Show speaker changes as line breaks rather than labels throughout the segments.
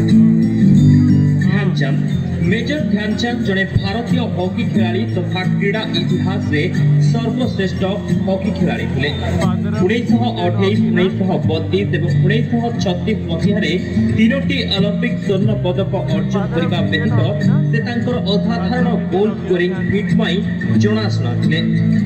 Dhyanchand major Dhyanchand जड़े भारतीय hockey खिलाड़ी तथा क्रीड़ा इतिहास रे सर्वश्रेष्ठ हॉकी खिलाड़ी थे। 1928, 1932 एवं 1936 मसीह तीनोटी ओलंपिक स्वर्ण पदक अर्जन करने व्यतीत से तांकर असाधारण गोल स्कोरिंग फीट में जनाशुना थे।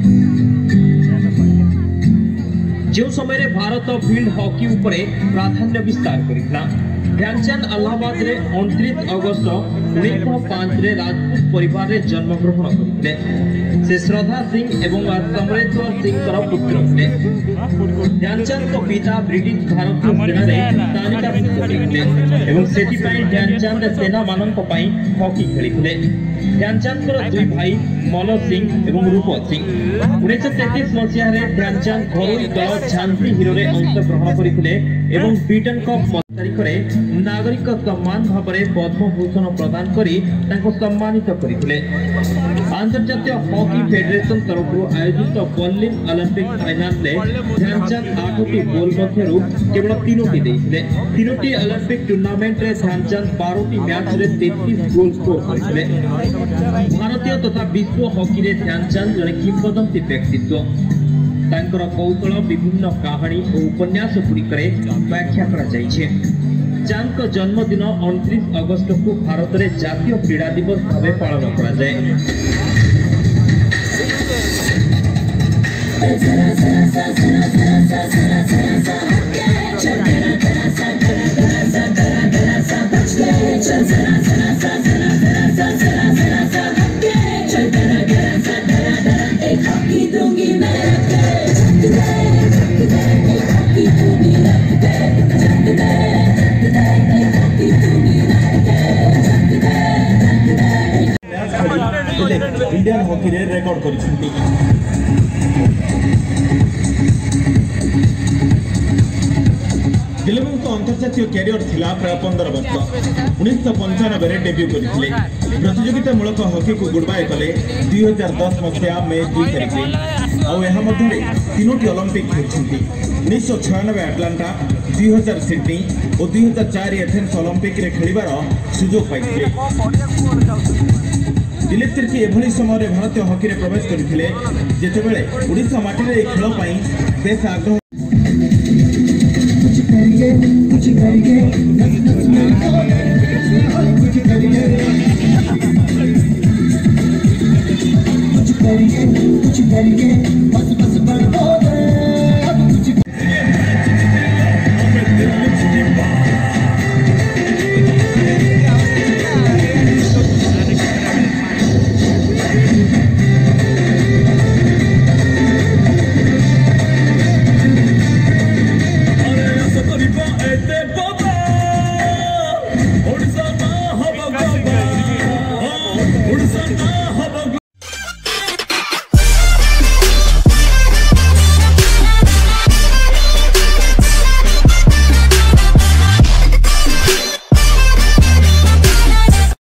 जो समय भारत फील्ड हॉकी उपरे प्राधान्य विस्तार करथिला। ध्यानचंद इलाहाबाद रे 29 अगस्त 1905 रे राजपूत परिवार रे जन्म ग्रहण करथिले। से श्रद्धा सिंह एवं कमलेश्वर सिंह पुत्र थे। ध्यानचंद को पिता ब्रिटिश भारतीय सेना रे तालिकाभुक्त थे एवं सेति पई ध्यानचंद सेना मानक पई हॉकी खेलिथिले। ध्यानचंद दुई भाई मल सिंह एवं रूप सिंह 1933 मसीह रे ध्यानचंद घरोई दल झांसी हिरो रे अंशग्रहण करथिले एवं ब्रिटेन को तारीख रे नागरिक सम्मान भाव में पद्म भूषण प्रदान करी तांको सम्मानित करथिले। अंतर्जातीय हॉकी फेडरेशन तरफ आयोजित बर्लिन ओलंपिक फाइनल रे ध्यानचंद 8टी गोल मध्यरु केवल 3टी देथिले। 3टी ओलंपिक टूर्नामेंट रे ध्यानचंद 12टी मैच रे 33 गोल स्कोर करथिले। भारतीय तथा विश्व हॉकी रे ध्यानचंद जने किंवदंती व्यक्तित्व। तांकर कौशल विभिन्न कहानी और उपन्यास गुड़िकरे व्याख्या करा जाइछे। चांद का जन्मदिन 29 अगस्त को भारत रे जातीय क्रीड़ा दिवस भावे पालन करा जाए।
इंडियन हॉकी रे रेकॉर्ड करिसेंती। दिलबंग को अंतर्जातीय कैरियर थिला प्राय 15 वर्ष। 1995 रे डेब्यू करथिले। प्रतियोगिता मूलक हॉकी को गुडबाय कले 2010 मसिया मे 2 तारिख रे और एहा मध्ये 3टी ओलंपिक खेलछंती। 1996 अटलांटा, 2000 सिडनी और 2004 एथेंस ओलंपिक रे खेलिबार सुजोग पाइथिले। दिलीप तिर्की एभली समय भारतीय हॉकी रे प्रवेश करथिले जेतेबेले ओडिशा माटी रे खेल पई बेस आग्रह